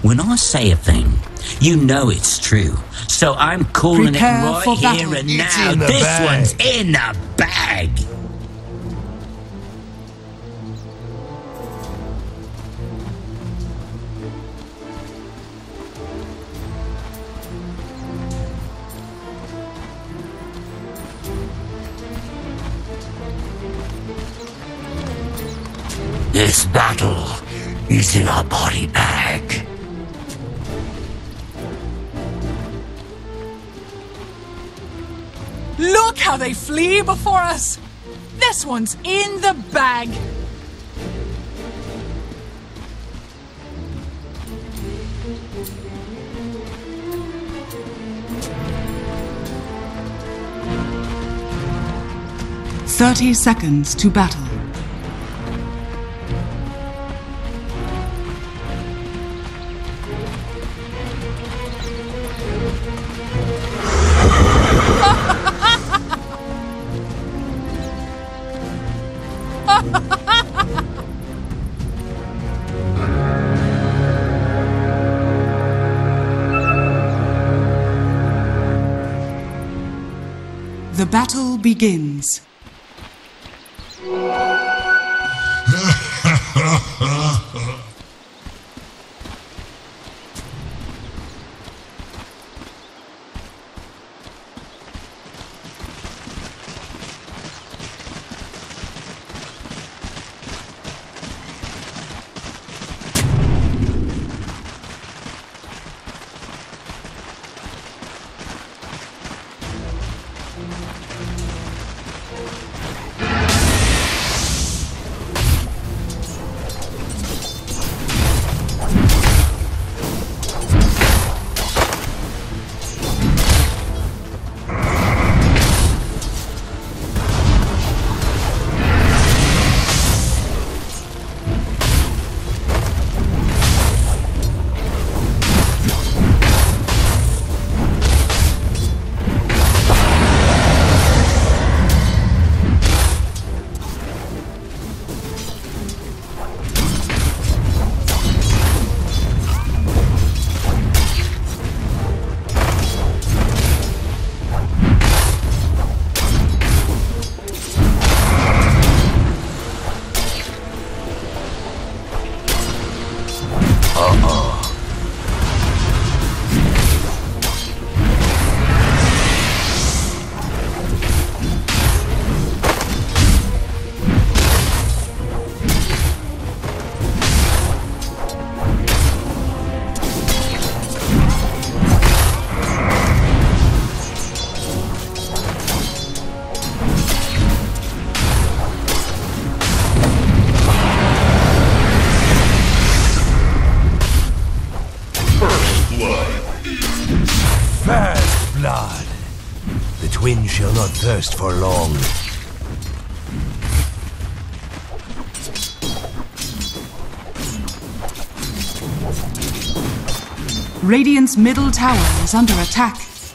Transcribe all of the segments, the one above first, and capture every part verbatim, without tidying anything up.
When I say a thing, you know it's true. So I'm calling Prepare it right for here battle. and It's now. in the This bag. one's in the bag. This battle is in our body bag. Look how they flee before us! This one's in the bag! Thirty seconds to battle. The battle begins. Fast blood. The twin shall not thirst for long. Radiant's middle tower is under attack.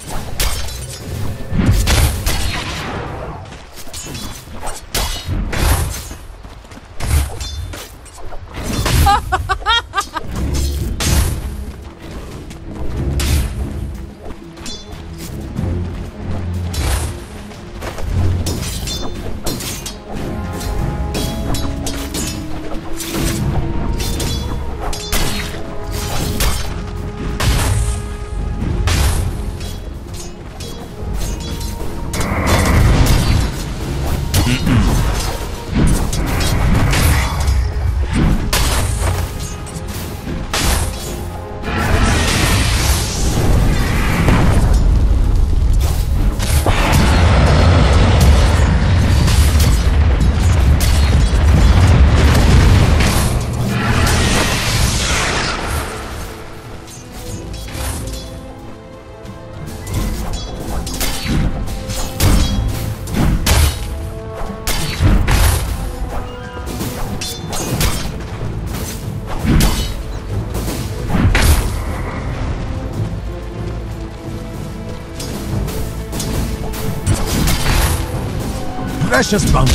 Precious bounty.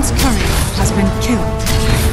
Radiant's courier has been killed.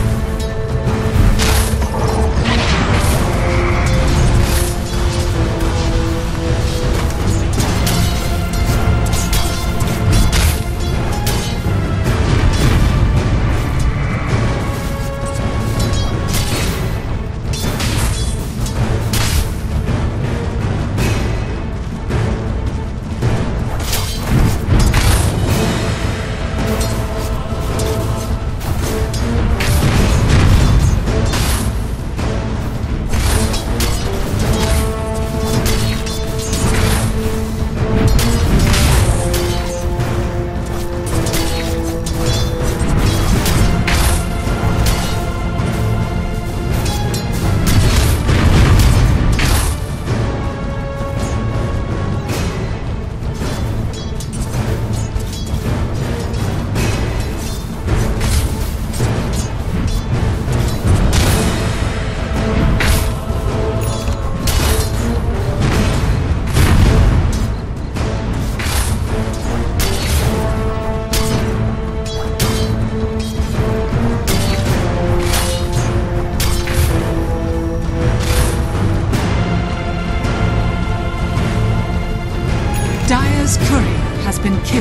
Dire's courier has been killed.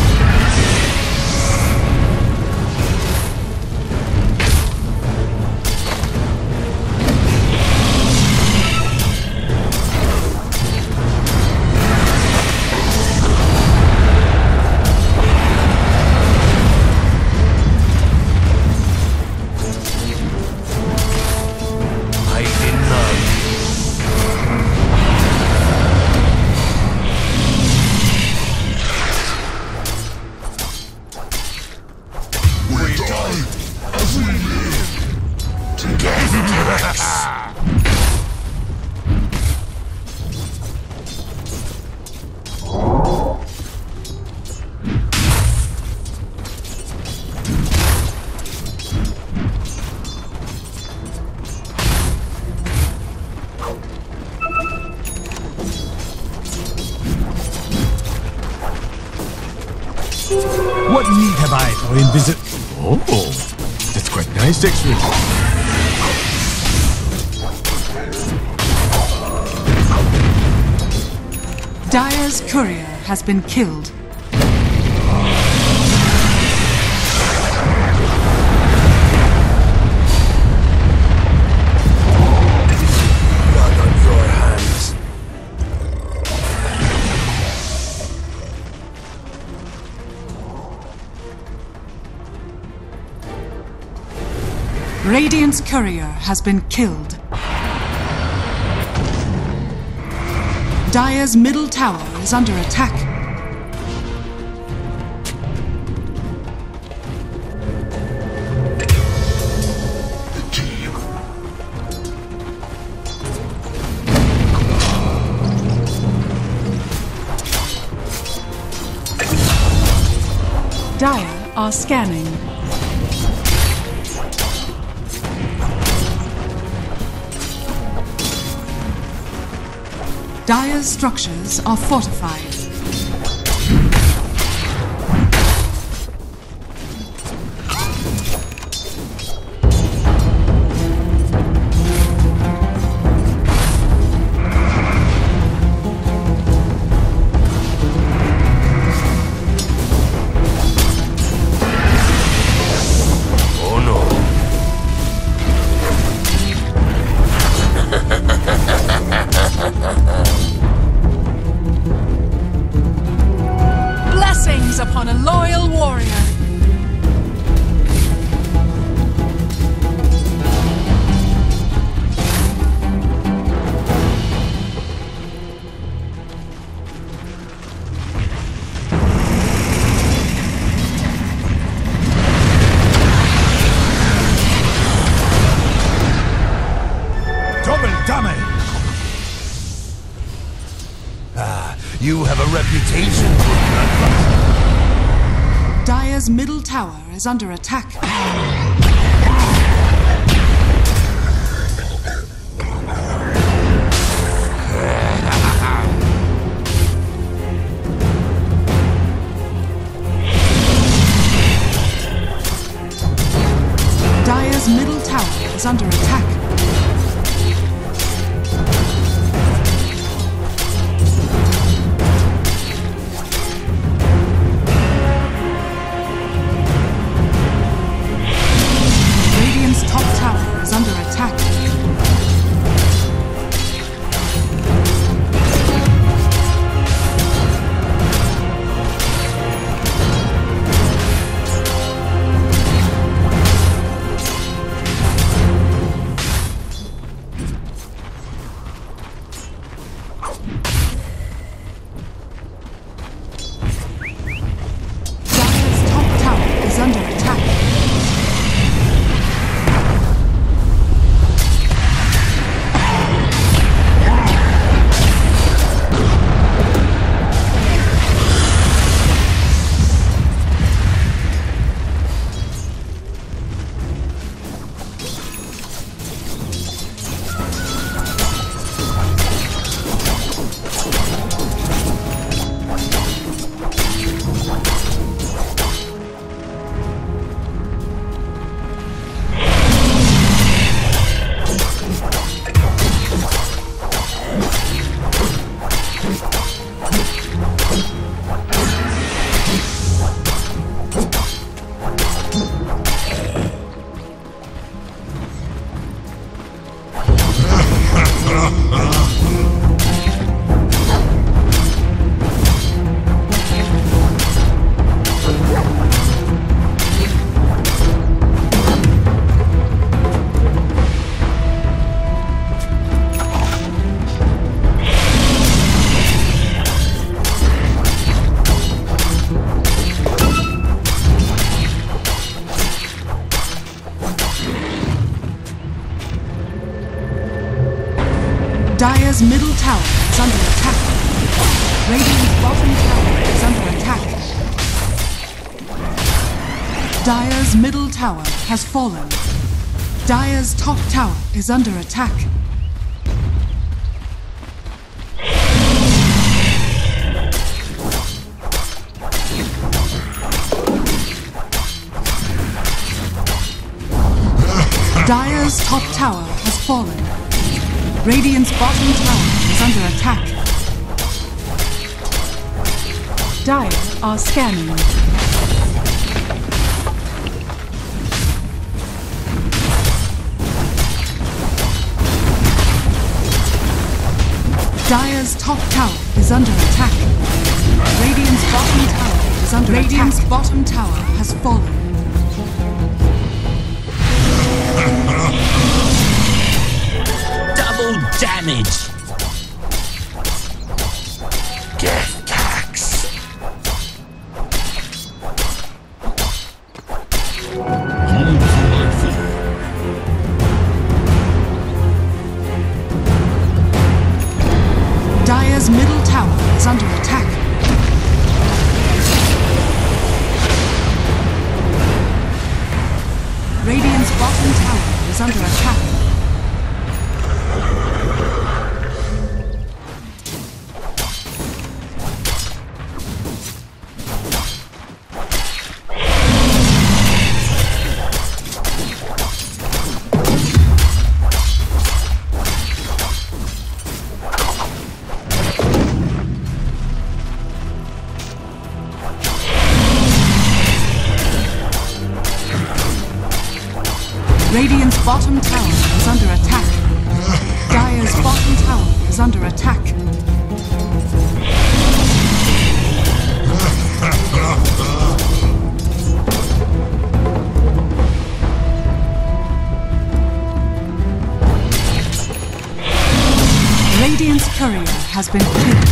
What need have I for invisit? Oh, that's quite nice, actually. Dire's courier has been killed. Blood on your hands. Radiant's courier has been killed. Dire's middle tower is under attack. Dire are scanning. Dire's structures are fortified. Upon a loyal warrior. Double damage! Ah, you have a reputation for bloodlust. Dire's middle tower is under attack. under attack. Radiant's top tower is under attack. Dire's middle tower is under attack. Radiant's bottom tower is under attack. Dire's middle tower has fallen. Dire's top tower is under attack. Dire's top tower has fallen. Radiant's bottom tower is under attack. Dire are scanning. Dire's top tower is under attack. Radiant's bottom tower is under attack. Radiant's bottom tower has fallen. Damage! Death tax! Dire's middle tower is under attack. Radiant's bottom tower is under attack. Radiant's bottom tower is under attack. Dire's bottom tower is under attack. Radiant's courier has been killed.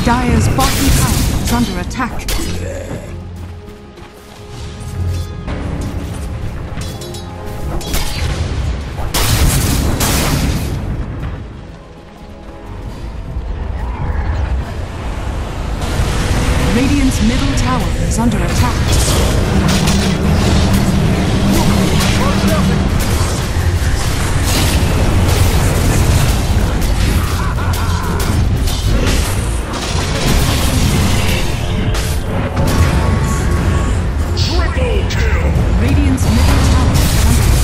Dire's bottom tower is under attack. Radiant's middle tower is under attack. Radiant's middle tower is under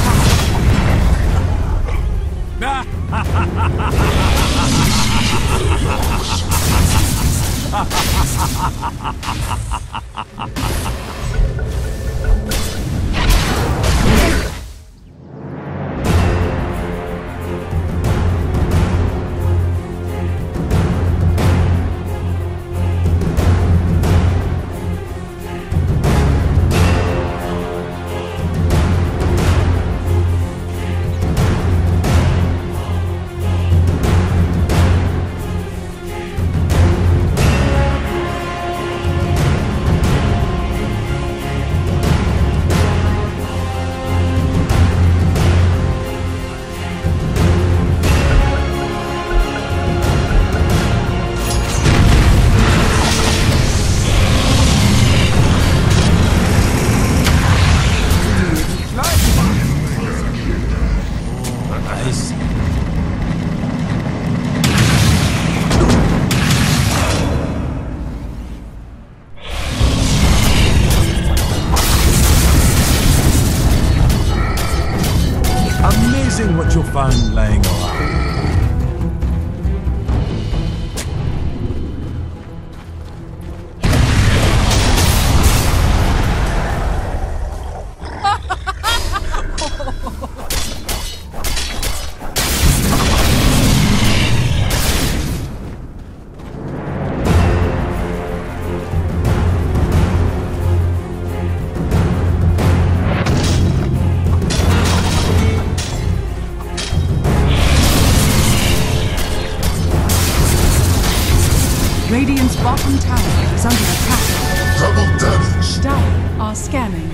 Amazing what you'll find laying around. Radiant's bottom tower is under attack. Double damage. Dire are scanning.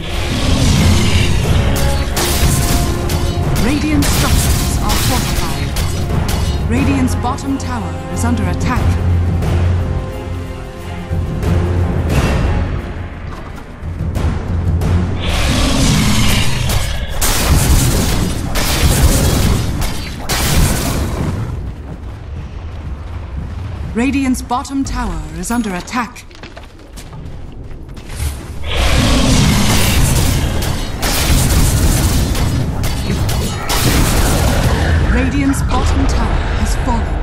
Radiant structures are fortified. Radiant's bottom tower is under attack. Radiant's bottom tower is under attack. Radiant's bottom tower has fallen.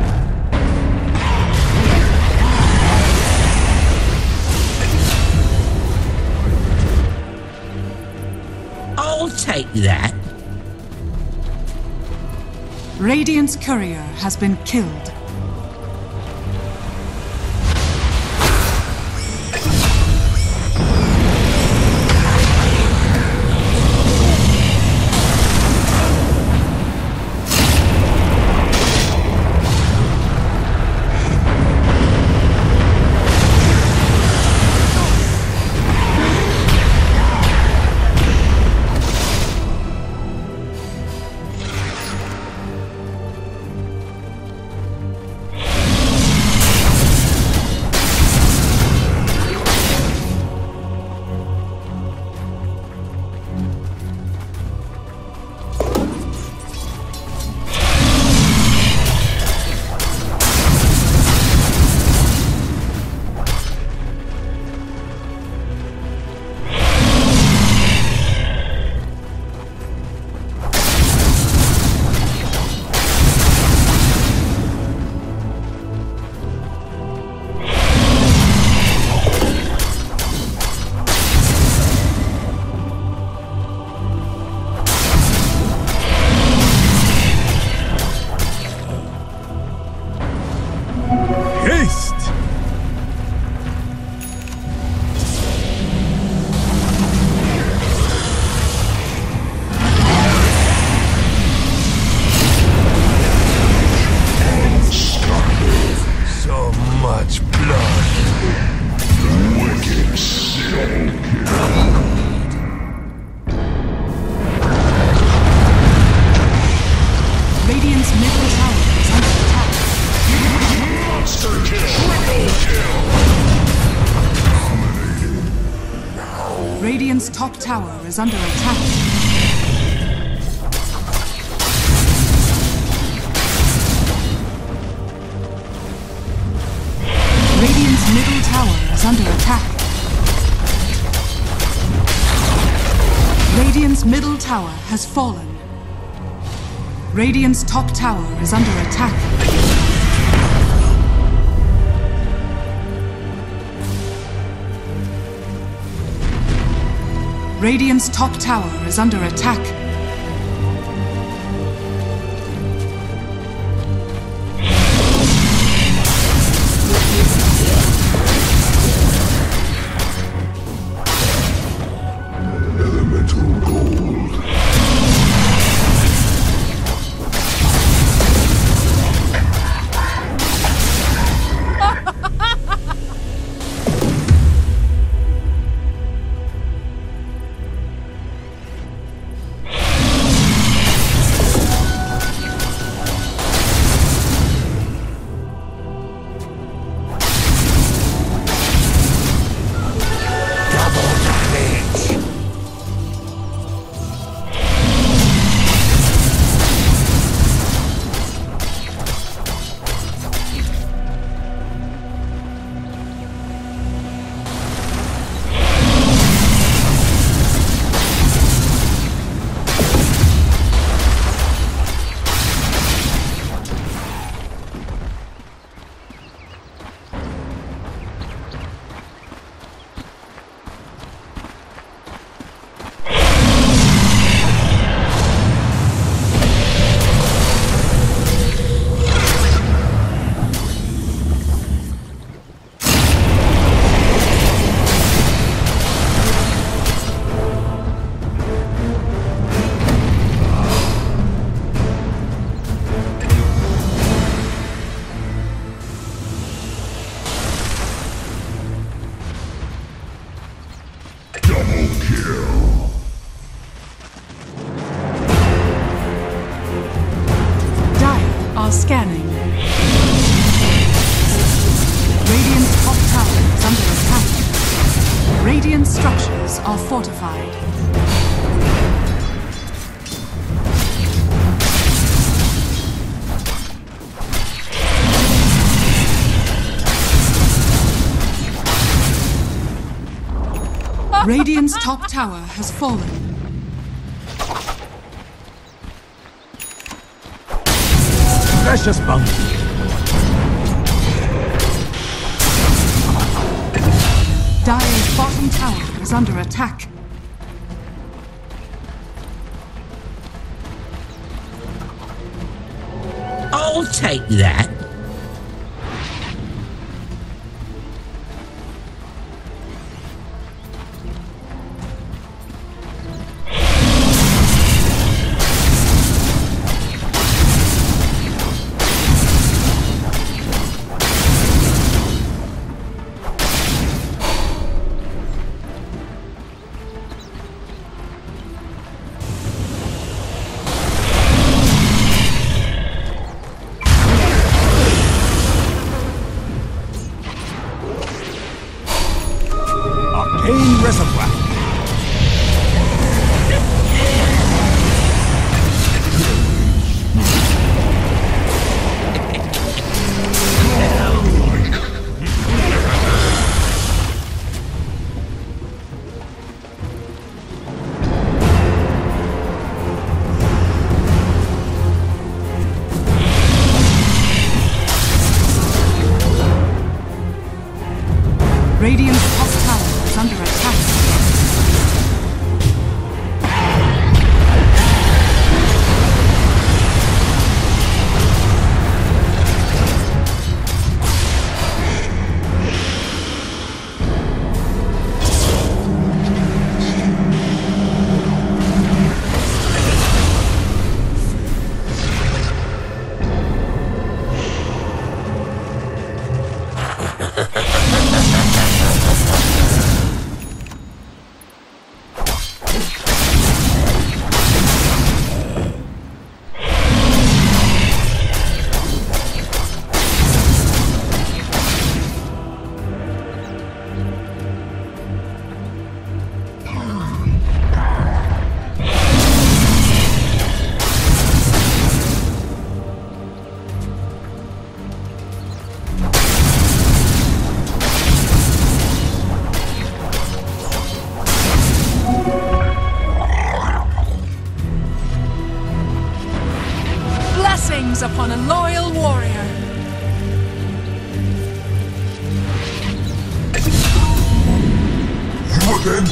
I'll take that. Radiant's courier has been killed. Radiant's top tower is under attack. Radiant's middle tower is under attack. Radiant's middle tower has fallen. Radiant's top tower is under attack. Radiant's top tower is under attack. Elemental gold. Scanning. Radiant's top tower is under attack. Radiant structures are fortified. Radiant's top tower has fallen. Precious bounty. Dire's bottom tower is under attack. I'll take that. hangs upon a loyal warrior. You again?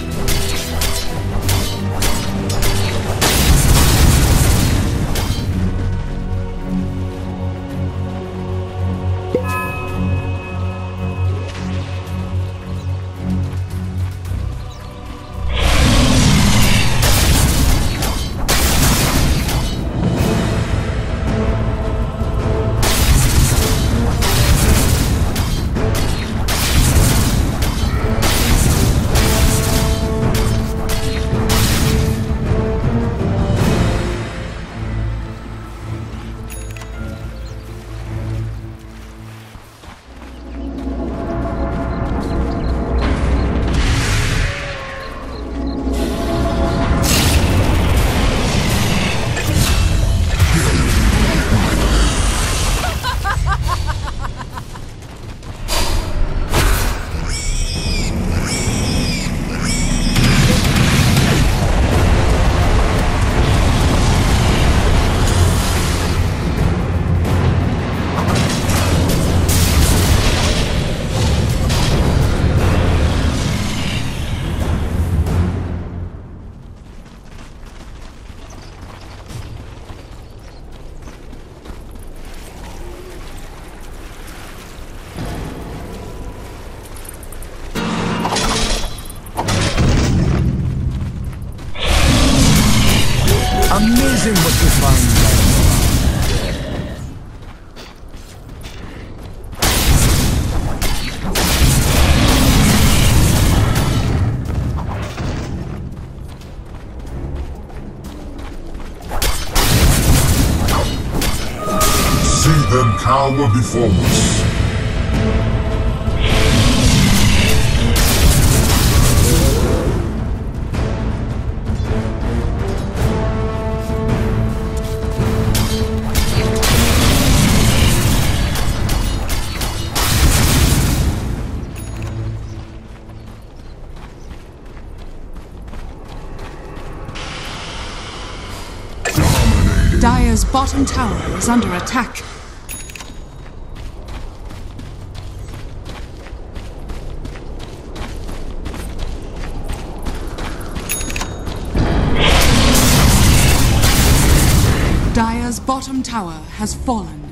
Amazing what this man does. See them cower before us. Dire's bottom tower is under attack. Dire's bottom tower has fallen.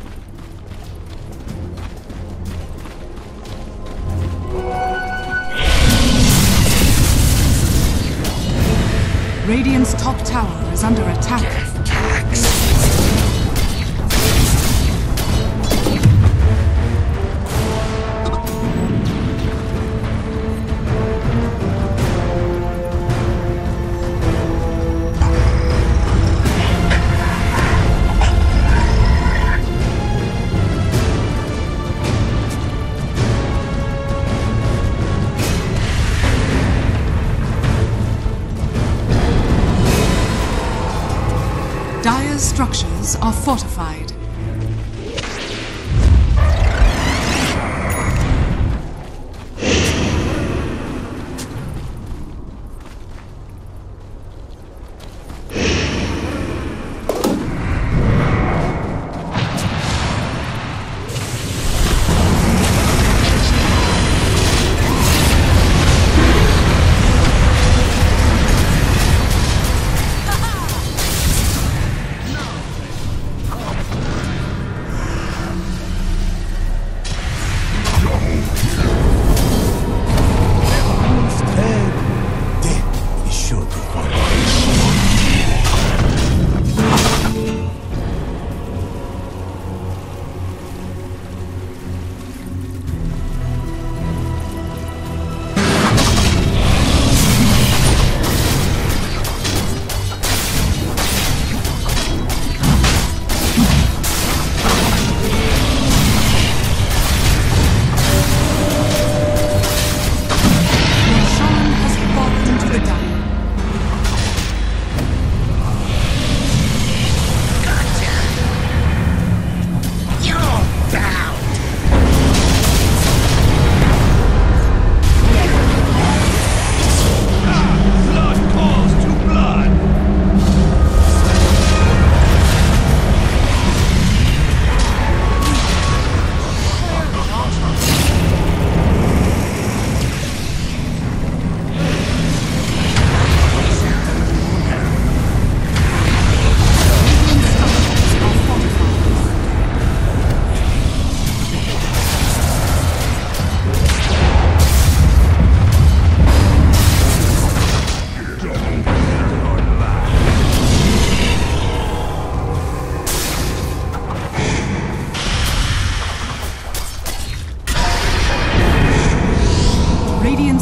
Radiant's top tower is under attack. Dire's structures are fortified.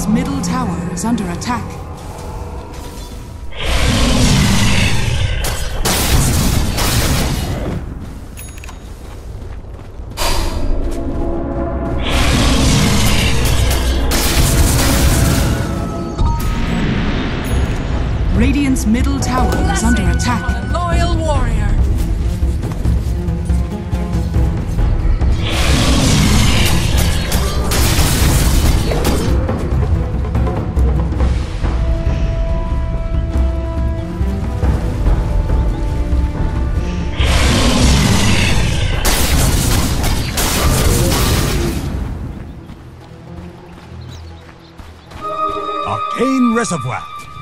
Radiant's middle tower is under attack. Radiant's middle tower is under attack. A loyal warrior. Arcane Reservoir.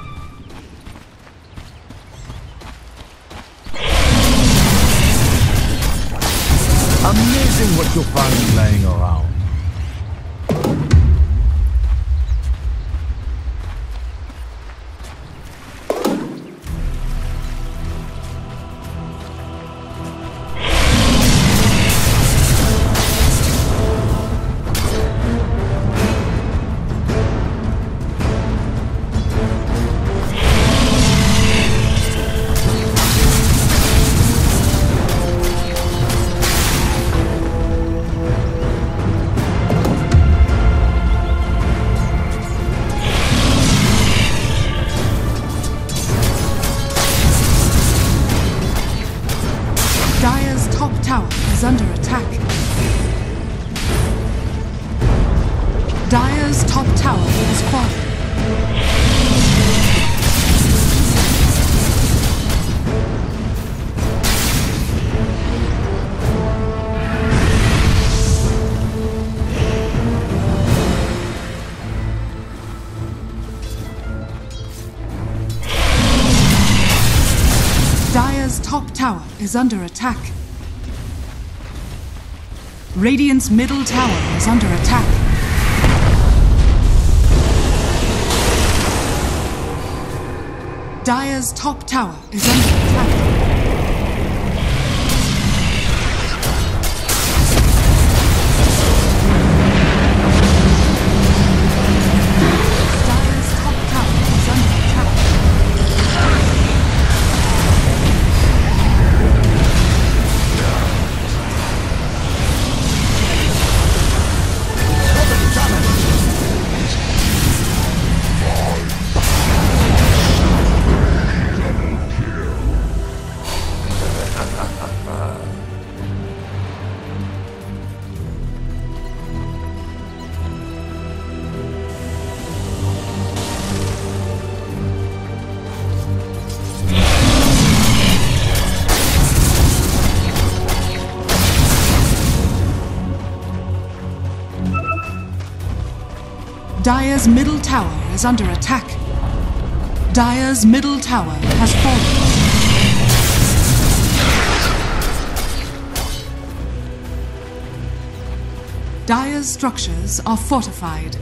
Amazing what you'll find laying around. Under attack. Dire's top tower has fallen. Dire's top tower is under attack. Radiant's middle tower is under attack. Dire's top tower is under attack. Dire's middle tower is under attack. Dire's middle tower has fallen. Dire's structures are fortified.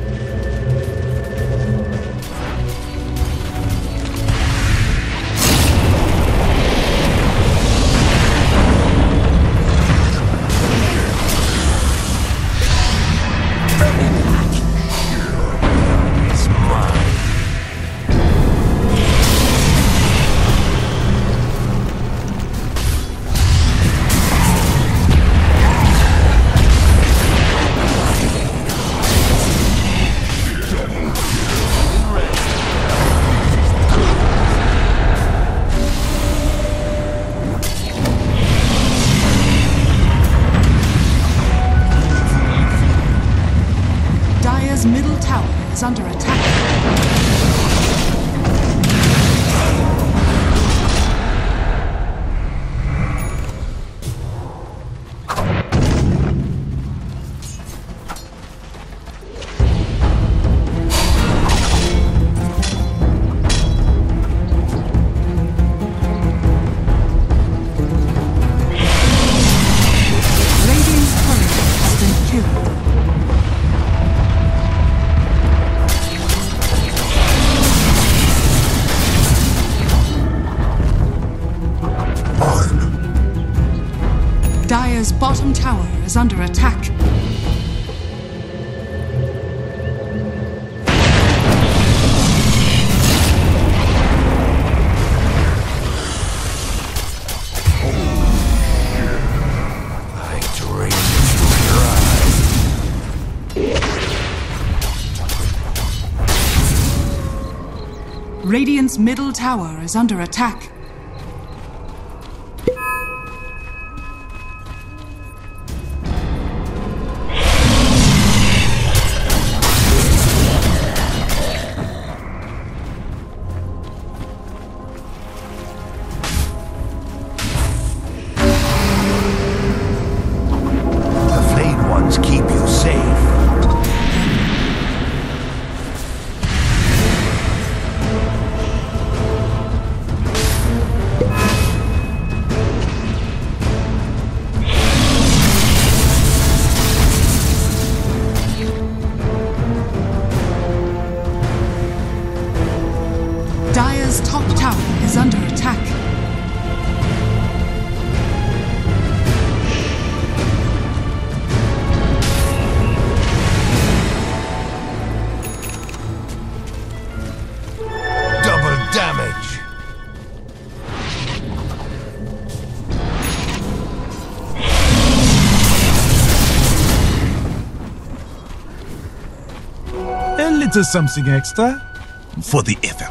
Middle tower is under attack. Radiant's turret has been killed. Dire's bottom tower is under attack. Radiant's middle tower is under attack. The flayed ones keep you safe. Dire's top tower is under attack. Double damage. A little something extra for the effort.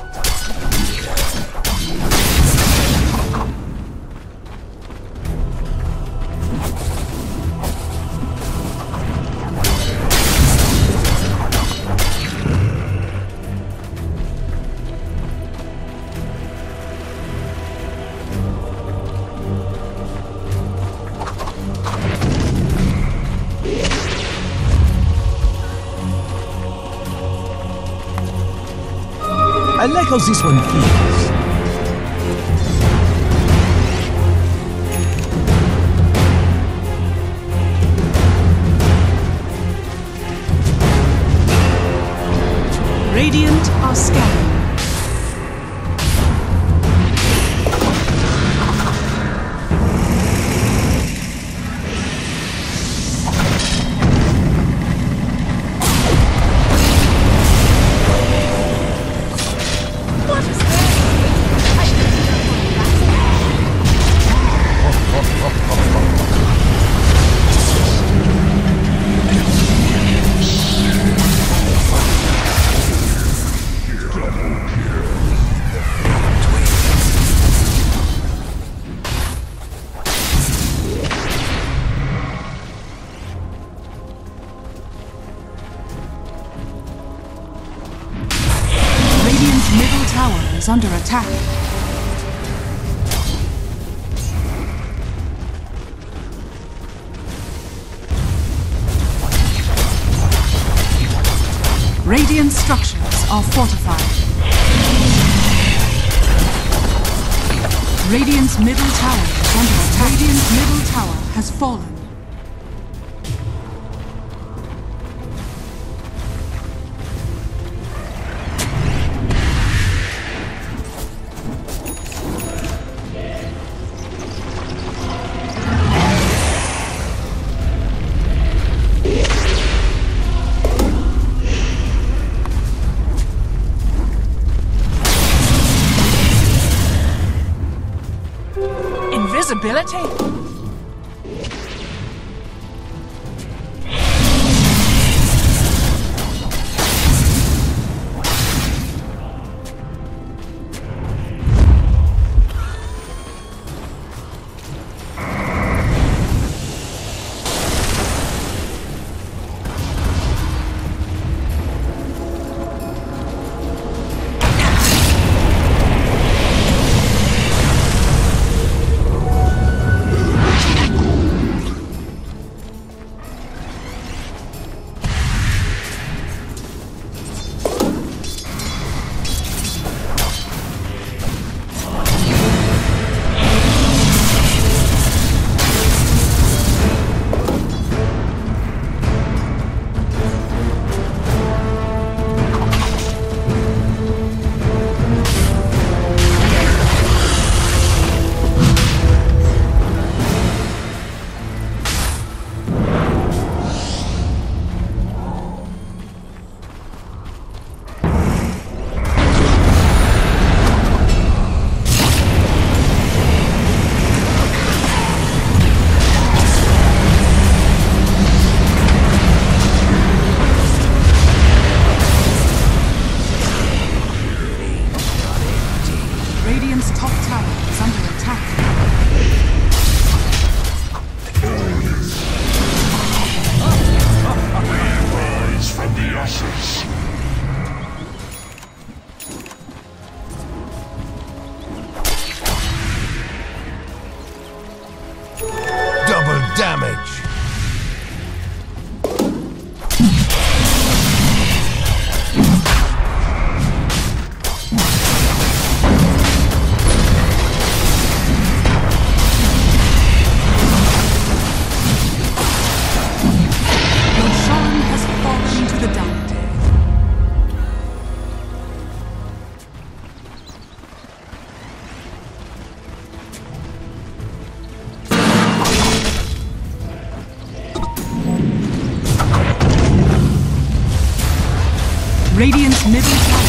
I like how this one feels. Radiant are scanning. Radiant's middle tower is under attack. Radiant structures are fortified. Radiant's middle tower is under attack. Radiant's middle tower has fallen. Invisibility? Radiant's middle tower